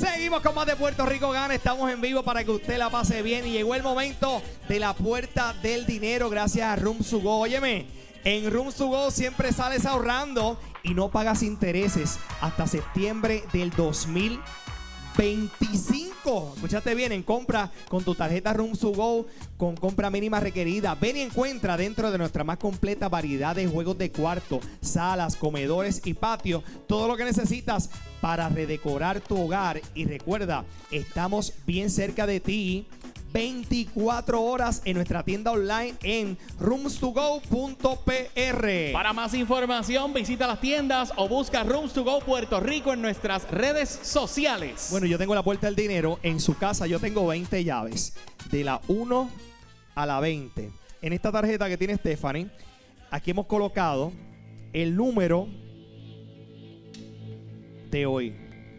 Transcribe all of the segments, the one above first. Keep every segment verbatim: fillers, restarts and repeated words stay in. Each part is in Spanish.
Seguimos con más de Puerto Rico Gana. Estamos en vivo para que usted la pase bien. Y llegó el momento de la puerta del dinero gracias a Rooms to Go. Óyeme, en Rooms to Go siempre sales ahorrando y no pagas intereses hasta septiembre del dos mil veinticinco. Escuchaste bien, en compra con tu tarjeta Rooms to Go con compra mínima requerida. Ven y encuentra dentro de nuestra más completa variedad de juegos de cuarto, salas, comedores y patio todo lo que necesitas para redecorar tu hogar. Y recuerda, estamos bien cerca de ti, veinticuatro horas en nuestra tienda online en rooms to go punto p r. Para más información, visita las tiendas o busca Rooms to Go Puerto Rico en nuestras redes sociales. Bueno, yo tengo la puerta del dinero. En su casa yo tengo veinte llaves, de la uno a la veinte. En esta tarjeta que tiene Stephanie, aquí hemos colocado el número de hoy.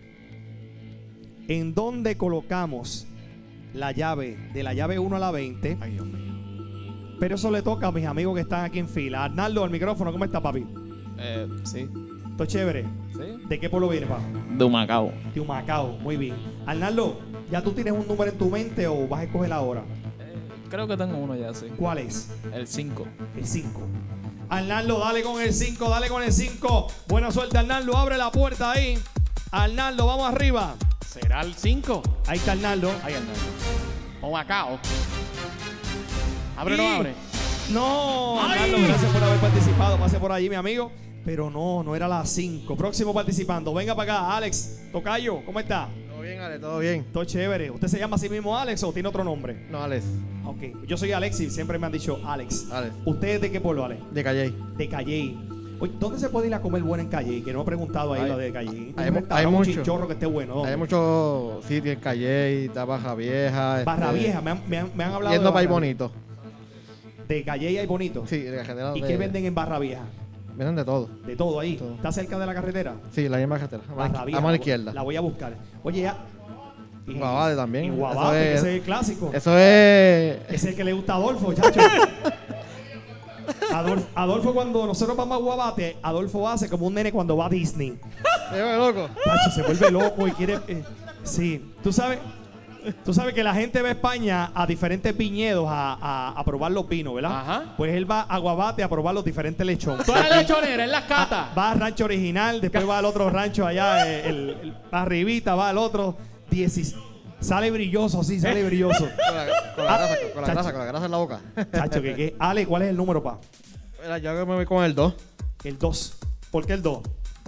En donde colocamos la llave, de la llave uno a la veinte. Ay, Dios mío. Pero eso le toca a mis amigos que están aquí en fila. Arnaldo, al micrófono, ¿cómo está, papi? Eh, sí. ¿Todo chévere? Sí. ¿De qué pueblo vienes, papá? De Humacao. De Humacao, muy bien. Arnaldo, ¿ya tú tienes un número en tu mente o vas a escoger ahora? Eh, creo que tengo uno ya, sí. ¿Cuál es? El cinco. El cinco. Arnaldo, dale con el cinco, dale con el cinco. Buena suerte, Arnaldo. Abre la puerta ahí. Arnaldo, vamos arriba. ¿Será el cinco? Ahí está Arnaldo. Ahí anda. O Macao. ¿Abre o no Y- abre? No, ¡Ay! Arnaldo, gracias por haber participado. Pase por allí, mi amigo. Pero no, no era las cinco. Próximo participando. Venga para acá, Alex Tocayo, ¿cómo está? Todo bien, Ale, todo bien. Todo chévere. ¿Usted se llama así mismo Alex o tiene otro nombre? No, Alex. Ok, yo soy Alexis, siempre me han dicho Alex. Alex. ¿Usted es de qué pueblo, Alex? De Calley. De Calley. Oye, ¿dónde se puede ir a comer bueno en Calley? Que no he preguntado ahí Hay- lo de Calley. hay Un mu- restaurante, hay un mucho. chinchorro que esté bueno. ¿Dónde? Hay muchos sitios en Calley, está Barra Vieja. Barra este, Vieja, me han, me han- me han hablado Yendo de para ahí Barra- bonito. De Calley hay bonito. Sí, de la carretera. ¿Y de- qué venden en Barra Vieja? Venden de todo. De todo ahí. Todo. ¿Está cerca de la carretera? Sí, la misma carretera. A Barra mano, Vieja. a mano la- izquierda. La voy a buscar. Oye, ya. Y- Guabate también. Y Eso Guabate, que es- ese es el clásico. Eso es. Ese es el que le gusta a Adolfo, chacho. Adolfo, Adolfo, cuando nosotros vamos a Guabate, Adolfo hace como un nene cuando va a Disney. Se ve loco. Chacho, se vuelve loco y quiere. eh, sí, tú sabes. Tú sabes que la gente va a España a diferentes viñedos a, a, a probar los vinos, ¿verdad? Ajá. Pues él va a Guabate a probar los diferentes lechones. Tú eres lechonera, en las catas. Va al rancho original, después va al otro rancho allá, eh, el, el- arribita, va al otro. diez, sale brilloso, sí, sale brilloso. Con la, con la Ah, grasa, con la chacho. grasa, con la grasa en la boca. Chacho, que, que. Ale, ¿cuál es el número, pa? Mira, yo que me voy con el dos. El dos. ¿Por qué el dos?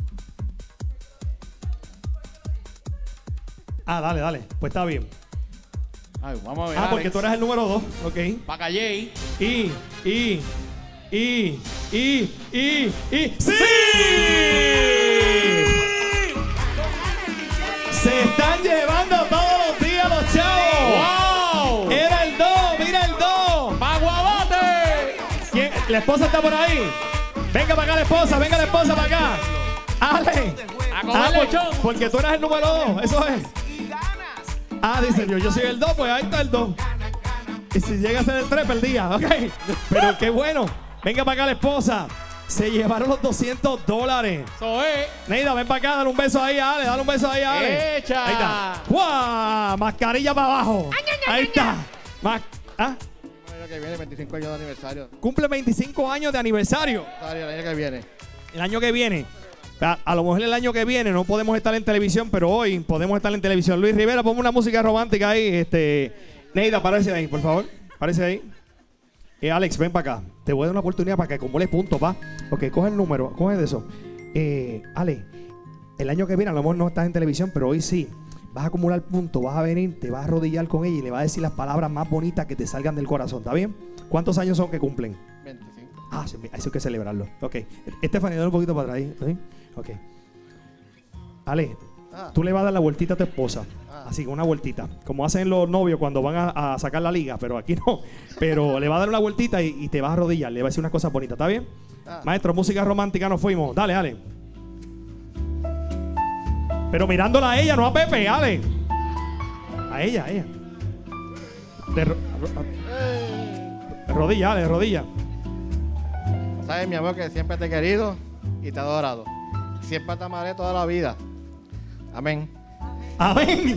Ah, dale, dale. Pues está bien. Ay, vamos a ver. Ah, porque Alex. tú eres el número dos. Ok. Pa' Calley. Y, y, y, y, y, y. ¡Sí! Se están llevando todos los días los chavos. ¡Wow! Era el dos, mira el dos. ¡Pa' Guabate! ¿Quién? ¿La esposa está por ahí? Venga para acá la esposa, venga la esposa para acá. Ale. A comer Ale, lechón. porque tú eres el número dos, eso es. Ah, dice yo, yo soy el dos, pues ahí está el dos. Y si llega a ser el tres, perdía, ok. Pero qué bueno. Venga para acá la esposa. Se llevaron los doscientos dólares. Eso es. Neida, ven para acá, dale un beso ahí a Ale, dale un beso ahí a Ale. Echa. Ahí está. ¡Guau! Mascarilla para abajo. Ahí está. Mas- ¿Ah? El año que viene, veinticinco años de aniversario. Cumple veinticinco años de aniversario. El año que viene. El año que viene. A, a lo mejor el año que viene no podemos estar en televisión, pero hoy podemos estar en televisión. Luis Rivera, ponme una música romántica ahí. Este, Neida, aparece ahí, por favor. Aparece ahí. Eh, Alex, ven para acá. Te voy a dar una oportunidad para que acumules puntos, pa. Ok, coge el número, coge de eso. Eh, Ale, el año que viene a lo mejor no estás en televisión, pero hoy sí. Vas a acumular puntos, vas a venir, te vas a arrodillar con ella y le vas a decir las palabras más bonitas que te salgan del corazón, ¿está bien? ¿Cuántos años son que cumplen? veinticinco. Ah, sí, eso hay que celebrarlo. Ok. Estefanía, dale un poquito para atrás. ¿Sí? Ok. Ale, Ah. tú le vas a dar la vueltita a tu esposa. Ah. Así, con una vueltita. Como hacen los novios cuando van a, a sacar la liga, pero aquí no. Pero le va a dar una vueltita y, y te vas a arrodillar. Le va a decir unas cosas bonitas, ¿está bien? Ah. Maestro, música romántica, nos fuimos. Dale, Ale. Pero mirándola a ella, no a Pepe, Ale. A ella, a ella. De ro- ro- rodilla, Ale, rodilla. Sabes, mi amor, que siempre te he querido y te he adorado. Siempre te amaré toda la vida. Amén. Amén.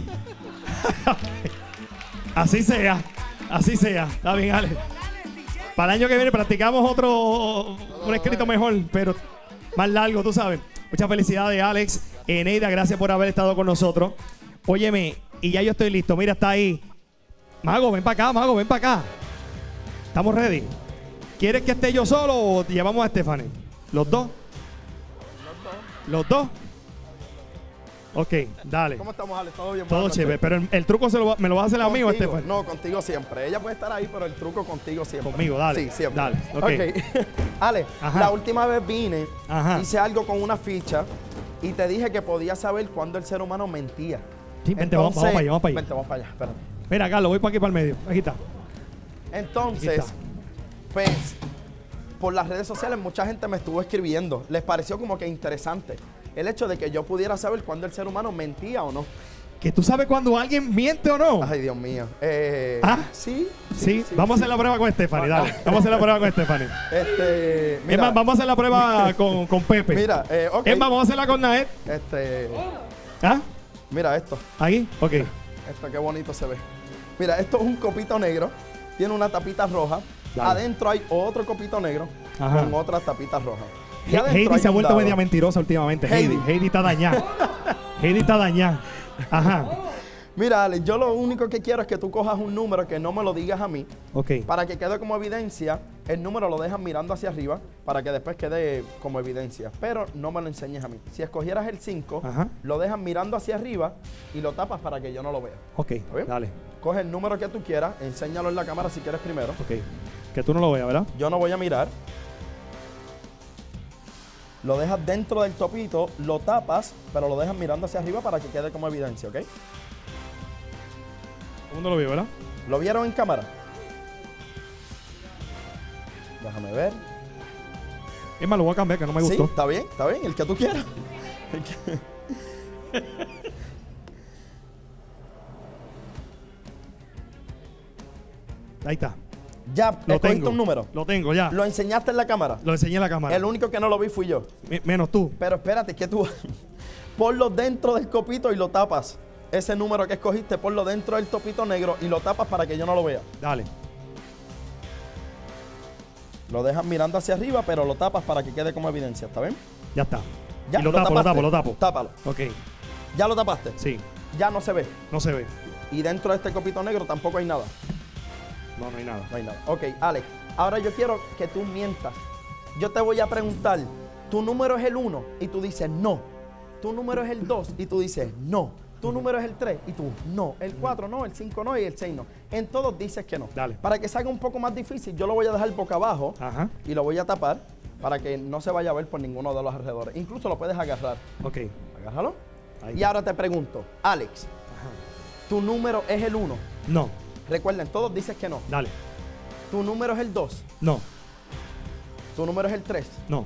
Así sea. Así sea. Está bien, Ale. Para el año que viene practicamos otro, un escrito mejor, pero más largo, tú sabes. Muchas felicidades, Alex. Eh, Neida, gracias por haber estado con nosotros. Óyeme, y ya yo estoy listo. Mira, está ahí. Mago, ven para acá, Mago, ven para acá. ¿Estamos ready? ¿Quieres que esté yo solo o llevamos a Stephanie? ¿Los dos? ¿Los dos? Ok, dale. ¿Cómo estamos, Alex? ¿Todo bien? Todo Buenas chévere. noches. Pero el, el truco se lo va- me lo vas a hacer a mí o a Contigo. Stephanie. No, contigo siempre. Ella puede estar ahí, pero el truco contigo siempre. Conmigo, dale. Sí, siempre. Dale, ok. Ok. Ale, Ajá. la última vez vine, Ajá. hice algo con una ficha y te dije que podía saber cuándo el ser humano mentía. Sí, vente, vamos- vamos para allá, vamos para allá. Vente, vamos para allá. Espérate. Mira, Carlos, voy para aquí para el medio. Aquí está. Entonces, Aquí está. pues, por las redes sociales mucha gente me estuvo escribiendo. Les pareció como que interesante el hecho de que yo pudiera saber cuándo el ser humano mentía o no. ¿Que tú sabes cuando alguien miente o no? Ay, Dios mío. Eh, ¿Ah? Sí. Sí, vamos a hacer la prueba con Stephanie, dale. Vamos a hacer la prueba con Stephanie. Este, Es mira, más, vamos a hacer la prueba con, con Pepe. mira, eh, ok. Es más, vamos a hacerla con Naed. Este, ¿Ah? mira esto. ¿Aquí? Ok. Esto qué bonito se ve. Mira, esto es un copito negro. Tiene una tapita roja. Dale. Adentro hay otro copito negro Ajá. con otra tapita roja. Y He- adentro Heidi hay se ha un vuelto dado. media mentirosa últimamente. Heidi. Heidi. Heidi está dañada. Heidi está dañada. Ajá. Mira, Alex, yo lo único que quiero es que tú cojas un número que no me lo digas a mí. Ok. Para que quede como evidencia, el número lo dejas mirando hacia arriba para que después quede como evidencia. Pero no me lo enseñes a mí. Si escogieras el cinco, Ajá. lo dejas mirando hacia arriba y lo tapas para que yo no lo vea. Ok. bien? Dale. Coge el número que tú quieras, enséñalo en la cámara si quieres primero. Ok. Que tú no lo veas, ¿verdad? Yo no voy a mirar. Lo dejas dentro del topito, lo tapas, pero lo dejas mirando hacia arriba para que quede como evidencia, ¿ok? Todo el mundo lo vio, ¿verdad? ¿Lo vieron en cámara? Déjame ver. Es más, lo voy a cambiar, que no me Sí, gustó. está bien, está bien, el que tú quieras. El que- Ahí está. Ya, Lo escogiste tengo. un número. Lo tengo, ya. Lo, Lo enseñaste en la cámara. enseñé en la cámara. El único que no lo vi fui yo. Me- menos tú. Pero espérate, que tú ponlo dentro del copito y lo tapas. Ese número que escogiste, ponlo dentro del topito negro y lo tapas para que yo no lo vea. Dale. Lo dejas mirando hacia arriba, pero lo tapas para que quede como evidencia, ¿está bien? Ya está. Ya, y lo, tapo, lo tapaste. tapo, lo tapo. Tápalo. Ok. Ya lo tapaste. Sí. Ya no se ve. No se ve. Y dentro de este copito negro tampoco hay nada. No, no hay nada. No hay nada. Ok, Alex, ahora yo quiero que tú mientas. Yo te voy a preguntar, ¿tu número es el uno? Y tú dices no. ¿Tu número es el dos? Y tú dices no. ¿Tu número es el tres? Y tú no. El cuatro no, el cinco no y el seis no. En todos dices que no. Dale. Para que salga un poco más difícil, yo lo voy a dejar boca abajo Ajá. y lo voy a tapar para que no se vaya a ver por ninguno de los alrededores. Incluso lo puedes agarrar. Ok. Agárralo. Ahí Y está. ahora te pregunto, Alex, Ajá. ¿tu número es el uno? No. Recuerden, todos dices que no. Dale. ¿Tu número es el dos? No. ¿Tu número es el tres? No.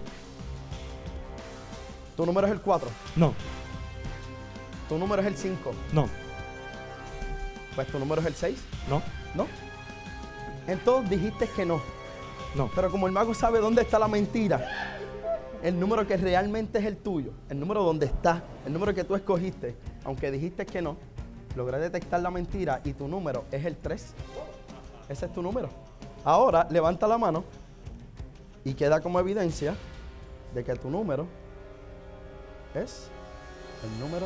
¿Tu número es el cuatro? No. ¿Tu número es el cinco? No. Pues tu número es el seis, No. ¿no? En todos dijiste que no. No. Pero como el mago sabe dónde está la mentira, el número que realmente es el tuyo, el número donde está, el número que tú escogiste, aunque dijiste que no, logré detectar la mentira y tu número es el tres. Ese es tu número. Ahora levanta la mano y queda como evidencia de que tu número es el número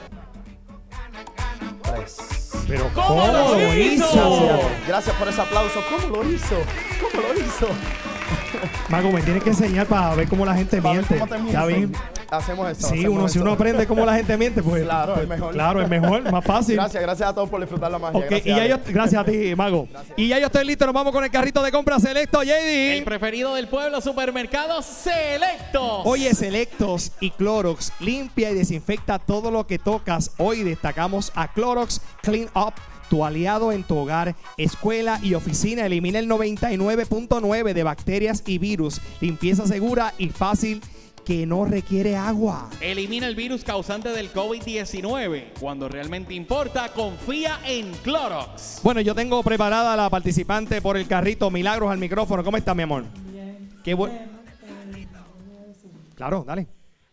tres. Pero ¿Cómo ¿cómo lo lo hizo? hizo? Gracias, gracias por ese aplauso. ¿Cómo lo hizo? ¿Cómo lo hizo? Mago, me tienes que enseñar para ver cómo la gente Para ver miente. cómo te Ya mienten. ven. Hacemos eso. Sí, hacemos uno, si eso. uno aprende cómo la gente miente, pues. Claro, pues, es mejor. Claro, es mejor, más fácil. Gracias, gracias a todos por disfrutar la magia. Ok, gracias, y ya yo, Ale. gracias a ti, Mago. Y ya yo estoy listo, nos vamos con el carrito de compra Selecto, J D. El preferido del pueblo, Supermercados Selectos. Oye, Selectos y Clorox, limpia y desinfecta todo lo que tocas. Hoy destacamos a Clorox Clean Up, tu aliado en tu hogar, escuela y oficina. Elimina el noventa y nueve punto nueve de bacterias y virus. Limpieza segura y fácil que no requiere agua. Elimina el virus causante del COVID diecinueve. Cuando realmente importa, confía en Clorox. Bueno, yo tengo preparada a la participante por el carrito. Milagros al micrófono. ¿Cómo está, mi amor? Bien. Qué bueno. Bueno, eh, Claro, dale.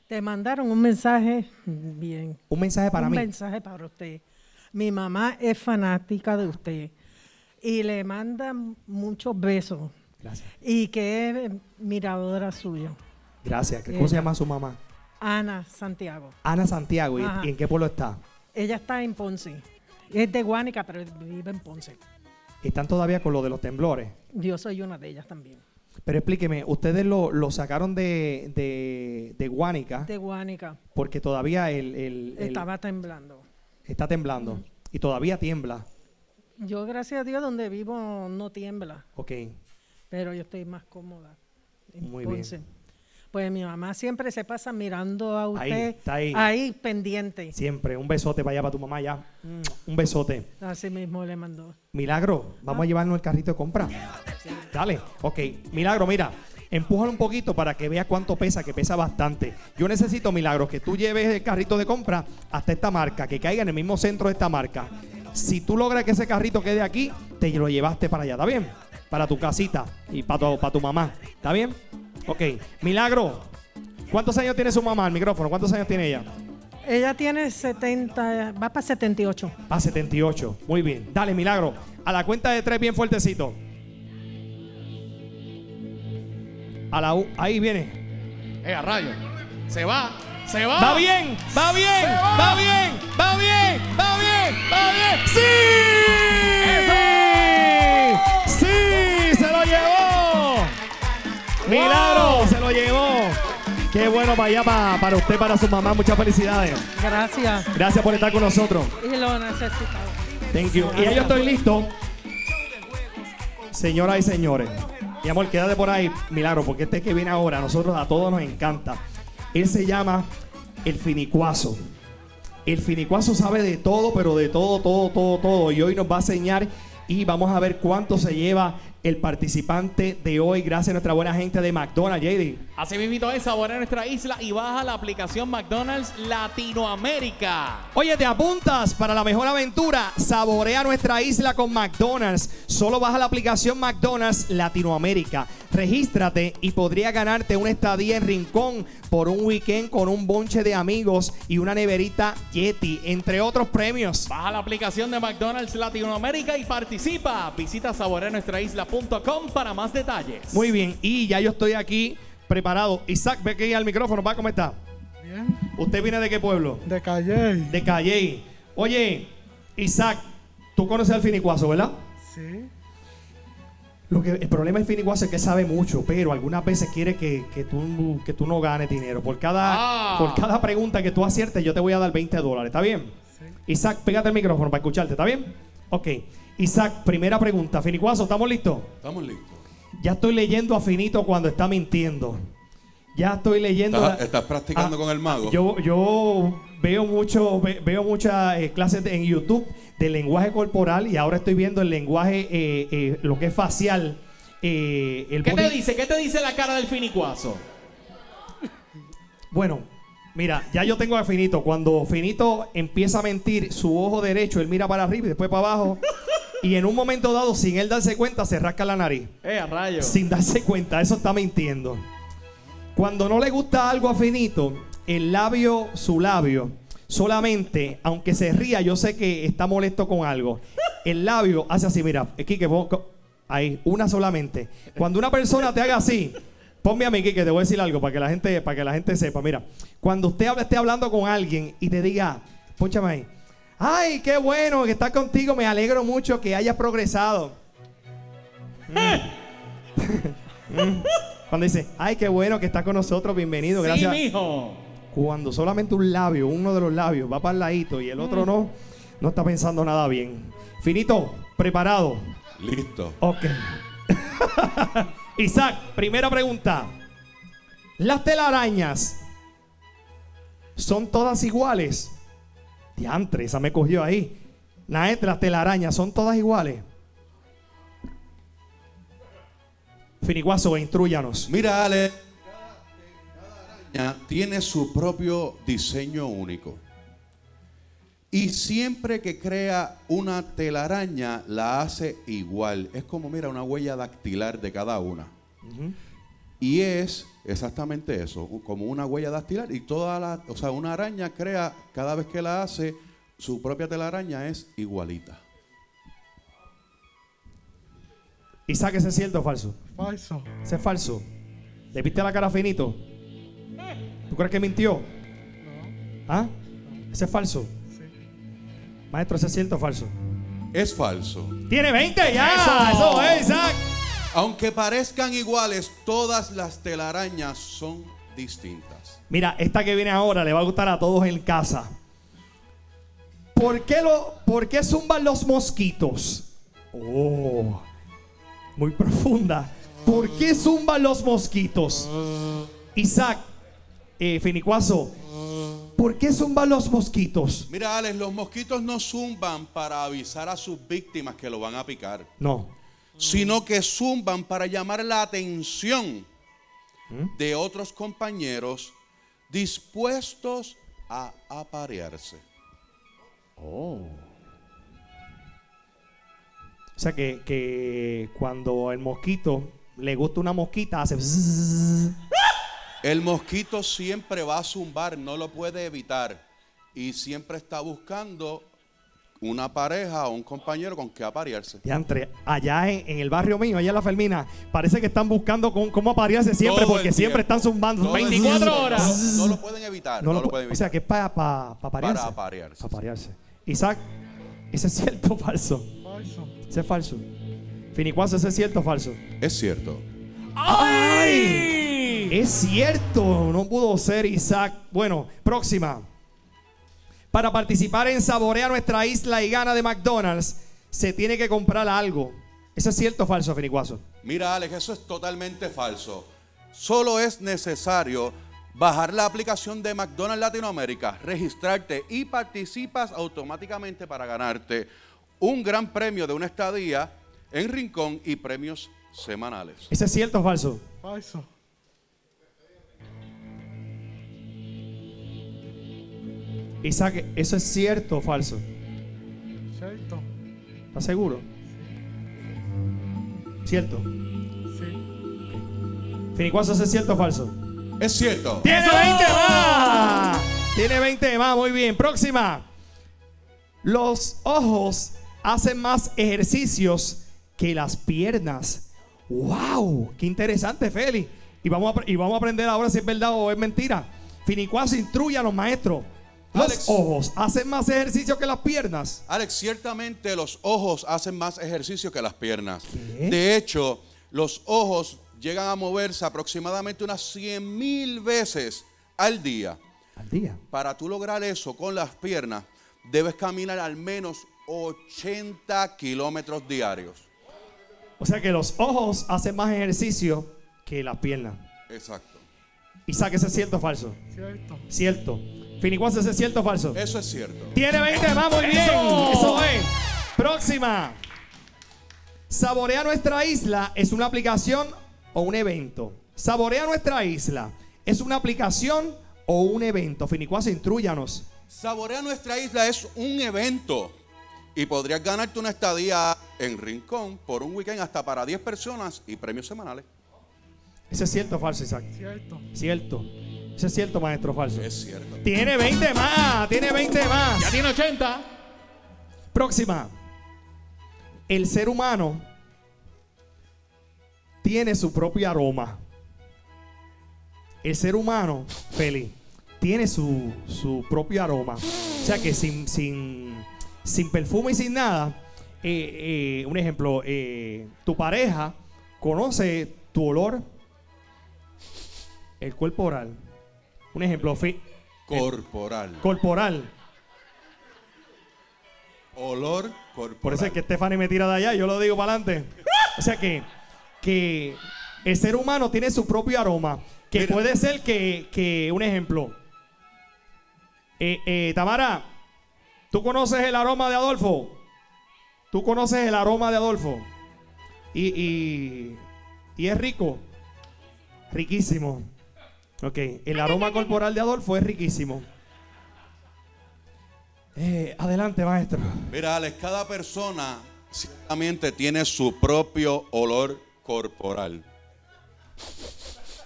Te mandaron un mensaje bien. Un mensaje para un mí. Un mensaje para usted. Mi mamá es fanática de usted y le manda muchos besos. Gracias. Y que es miradora suya. Gracias. ¿Cómo se llama su mamá? Ana Santiago. Ana Santiago. ¿Y, ¿y en qué pueblo está? Ella está en Ponce. Es de Guánica, pero vive en Ponce. ¿Están todavía con lo de los temblores? Yo soy una de ellas también. Pero explíqueme, ustedes lo, lo sacaron de, de, de Guánica. De Guánica. Porque todavía el, el, el estaba temblando. Está temblando. Uh-huh. Y todavía tiembla. Yo, gracias a Dios, donde vivo no tiembla. Ok. Pero yo estoy más cómoda en Muy Ponce. bien. Pues mi mamá siempre se pasa mirando a usted. Ahí, está ahí. Ahí, pendiente. Siempre. Un besote para allá, para tu mamá ya. Mm. Un besote. Así mismo le mandó. Milagro, vamos ah. a llevarnos el carrito de compra. Sí. Dale. Ok. Milagro, mira. Empújalo un poquito para que vea cuánto pesa, que pesa bastante. Yo necesito, Milagro, que tú lleves el carrito de compra hasta esta marca, que caiga en el mismo centro de esta marca. Si tú logras que ese carrito quede aquí, te lo llevaste para allá, ¿está bien? Para tu casita y para tu, para tu mamá, ¿está bien? Ok. Milagro, ¿cuántos años tiene su mamá? El micrófono, ¿cuántos años tiene ella? Ella tiene setenta, va para setenta y ocho. Para setenta y ocho, muy bien. Dale, Milagro, a la cuenta de tres bien fuertecito. A la U, ahí viene. Eh, a rayo. Se va, se va. Va bien, va bien, va. va bien, va bien, va bien, va bien. ¡Sí! ¡Eso! ¡Sí! ¡Se lo llevó! Wow. Milagro, se lo llevó. Qué bueno para allá, para, para usted, para su mamá. Muchas felicidades. Gracias. Gracias por estar con nosotros. Y lo necesitaba. Thank you. Y ya yo estoy listo. Señoras y señores. Mi amor, quédate por ahí, Milagro, porque este que viene ahora, a nosotros a todos nos encanta. Él se llama el Finicuazo. El Finicuazo sabe de todo, pero de todo, todo, todo, todo. Y hoy nos va a enseñar y vamos a ver cuánto se lleva el participante de hoy, gracias a nuestra buena gente de McDonald's, J D. Así mismo es, saborea nuestra isla y baja la aplicación McDonald's Latinoamérica. Oye, ¿te apuntas para la mejor aventura? Saborea nuestra isla con McDonald's. Solo baja la aplicación McDonald's Latinoamérica. Regístrate y podría ganarte una estadía en Rincón por un weekend con un bonche de amigos y una neverita Yeti, entre otros premios. Baja la aplicación de McDonald's Latinoamérica y participa. Visita saborea nuestra isla punto com para más detalles. Muy bien, y ya yo estoy aquí preparado. Isaac, ve que al micrófono, ¿va? ¿Cómo está? Bien. ¿Usted viene de qué pueblo? De Calley. De Calley. Oye, Isaac, tú conoces al Finicuazo, ¿verdad? Sí. Lo que, el problema del Finicuazo es que sabe mucho, pero algunas veces quiere que, que, tú, que tú no ganes dinero. Por cada, ah. por cada pregunta que tú aciertes, yo te voy a dar veinte dólares. ¿Está bien? Sí. Isaac, pégate el micrófono para escucharte. ¿Está bien? Ok. Isaac, primera pregunta. Finicuazo, ¿estamos listos? Estamos listos. Ya estoy leyendo a Finito cuando está mintiendo. Ya estoy leyendo. ¿Estás, estás practicando a, con el mago? Yo, yo veo mucho, ve, veo muchas eh, clases de, en YouTube de lenguaje corporal y ahora estoy viendo el lenguaje, eh, eh, lo que es facial. Eh, el ¿Qué body... te dice? ¿Qué te dice la cara del Finicuazo? Bueno, mira, ya yo tengo a Finito. Cuando Finito empieza a mentir, su ojo derecho, él mira para arriba y después para abajo. Y en un momento dado, sin él darse cuenta, se rasca la nariz. Eh, a rayo. Sin darse cuenta, eso está mintiendo. Cuando no le gusta algo a Finito, el labio, su labio, solamente, aunque se ría, yo sé que está molesto con algo. El labio hace así, mira, Kike, ahí, una solamente. Cuando una persona te haga así, ponme a mí, Kike, te voy a decir algo para que la gente, para que la gente sepa. Mira, cuando usted esté hablando con alguien y te diga, pónchame ahí. Ay, qué bueno que estás contigo, me alegro mucho que hayas progresado. mm. Cuando dice, ay, qué bueno que estás con nosotros, bienvenido, gracias. Sí, mijo. Cuando solamente un labio, uno de los labios va para el ladito y el otro mm. no, no está pensando nada bien. Finito, preparado. Listo. Ok. Isaac, primera pregunta. ¿Las telarañas son todas iguales? Diantre, esa me cogió ahí. Naet, las telarañas son todas iguales. Finicuazo, intrúyanos. Mira, Ale, cada araña tiene su propio diseño único. Y siempre que crea una telaraña, la hace igual. Es como, mira, una huella dactilar de cada una. Uh-huh. Y es exactamente eso, como una huella dactilar. Y toda la, o sea, una araña crea, cada vez que la hace, su propia telaraña es igualita. Isaac, ¿ese es cierto o falso? Falso. Ese es falso. ¿Le viste la cara finito? ¿Tú crees que mintió? ¿Ah? Ese es falso. Maestro, ¿ese es cierto o falso? Es falso. ¡Tiene veinte ya! ¡Eso es, Isaac! Aunque parezcan iguales, todas las telarañas son distintas. Mira, esta que viene ahora le va a gustar a todos en casa. ¿Por qué, lo, ¿por qué zumban los mosquitos? Oh, muy profunda. ¿Por qué zumban los mosquitos? Isaac, eh, Finicuazo, ¿por qué zumban los mosquitos? Mira, Alex, los mosquitos no zumban para avisar a sus víctimas que lo van a picar, No. sino que zumban para llamar la atención de otros compañeros dispuestos a aparearse. O sea que, que cuando el mosquito le gusta una mosquita, hace bzzz. El mosquito siempre va a zumbar, no lo puede evitar. Y siempre está buscando una pareja o un compañero con que aparearse. Diantre, allá en, en el barrio mío, allá en La Fermina, parece que están buscando con, cómo aparearse siempre, Todo el porque siempre tiempo. están zumbando. Todo el veinticuatro tiempo. horas. No, no lo pueden evitar. No No, lo lo pu- pueden o sea evitar. que es para pa, pa aparearse. Para aparearse. Pa' aparearse. Isaac, ¿ese es cierto o falso? Falso. Ese es falso. Finicuazo, ¿ese es cierto o falso? Es cierto. ¡Ay! Es cierto, no pudo ser, Isaac. Bueno, próxima. Para participar en Saborea Nuestra Isla y Gana de McDonald's, se tiene que comprar algo. ¿Eso es cierto o falso, Finicuazo? Mira, Alex, eso es totalmente falso. Solo es necesario bajar la aplicación de McDonald's Latinoamérica, registrarte y participas automáticamente para ganarte un gran premio de una estadía en Rincón y premios semanales. ¿Ese es cierto o falso? Falso. Isaac, ¿eso es cierto o falso? Cierto. ¿Estás seguro? ¿Cierto? Sí. Finicuazo, ¿eso es cierto o falso? Es cierto. ¡Tiene veinte más! Tiene veinte más, muy bien. Próxima. Los ojos hacen más ejercicios que las piernas. ¡Wow! ¡Qué interesante, Feli! Y vamos a, y vamos a aprender ahora si es verdad o es mentira. Finicuazo, instruye a los maestros. Los Alex. ojos hacen más ejercicio que las piernas. Alex, ciertamente los ojos hacen más ejercicio que las piernas. ¿Qué? De hecho, los ojos llegan a moverse aproximadamente unas cien mil veces al día. Al día. Para tú lograr eso con las piernas, debes caminar al menos ochenta kilómetros diarios. O sea que los ojos hacen más ejercicio que las piernas. Exacto. Isaac, ¿ese es cierto o falso? Cierto. Cierto. Finicuazo, ¿ese es cierto o falso? Eso es cierto. Tiene veinte más, muy bien. Eso es. Próxima. Saborea Nuestra Isla es una aplicación o un evento. Saborea Nuestra Isla es una aplicación o un evento. Finicuazo, intrúyanos. Saborea Nuestra Isla es un evento y podrías ganarte una estadía en Rincón por un weekend hasta para diez personas y premios semanales. ¿Ese es cierto o falso, Isaac? Cierto. Cierto. ¿Ese es cierto, maestro, o falso? Es cierto. Tiene veinte más. Tiene veinte más. Ya tiene ochenta. Próxima. El ser humano tiene su propio aroma. El ser humano, Feli, tiene su, su propio aroma. O sea que sin, sin, sin perfume y sin nada, eh, eh, un ejemplo, eh, tu pareja conoce tu olor, el cuerpo oral. Un ejemplo, fi- Corporal. corporal. Olor corporal. Por eso es que Stephanie me tira de allá y yo lo digo para adelante. O sea que, que el ser humano tiene su propio aroma. Que Mira. puede ser que, que un ejemplo. Eh, eh, Tamara, ¿tú conoces el aroma de Adolfo? ¿Tú conoces el aroma de Adolfo? Y, y, y es rico. Riquísimo. Ok, el aroma corporal de Adolfo es riquísimo. Eh, adelante, maestro. Mira, Alex, cada persona ciertamente tiene su propio olor corporal.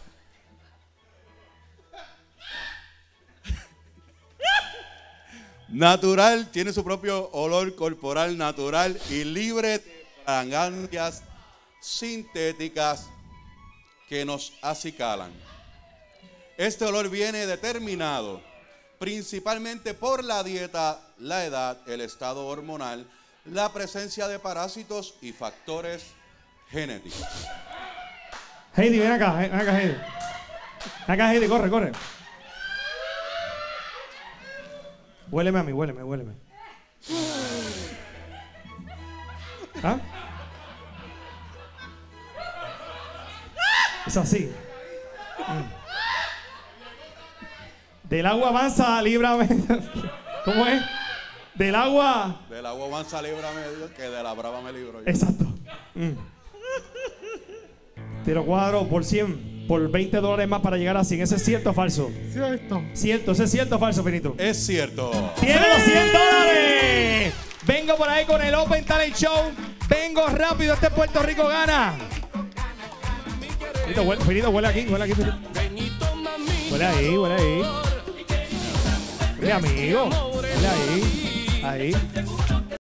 Natural, tiene su propio olor corporal natural y libre de fragancias sintéticas que nos acicalan. Este olor viene determinado principalmente por la dieta, la edad, el estado hormonal, la presencia de parásitos y factores genéticos. Heidi, ven acá, ven acá, Heidi. Ven acá, Heidi, corre, corre. Huéleme a mí, huéleme, huéleme. ¿Ah? Es así. Mm. Del agua avanza, líbrame. ¿Cómo es? Del agua. Del agua avanza, líbrame Dios, que de la brava me libro yo. Exacto. Mm. Tiro cuadro por cien, por veinte dólares más para llegar a cien. ¿Ese es cierto o falso? Cierto. Cierto, ¿ese es cierto o falso, Finito? Es cierto. ¡Tiene los cien dólares! Vengo por ahí con el Open Talent Show. Vengo rápido, este Puerto Rico gana. Finito, huele, Finito, huele aquí, huele aquí, Finito. Huele ahí, huele ahí. Huele amigo. Huele ahí. Ahí.